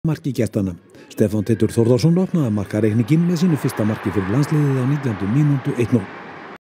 marki gestanna. Stefán Teitur Thórdarsson opnaði markareikninginn með sínu fyrsta marki fyrir landsliðið á 19. mínútu 1-0.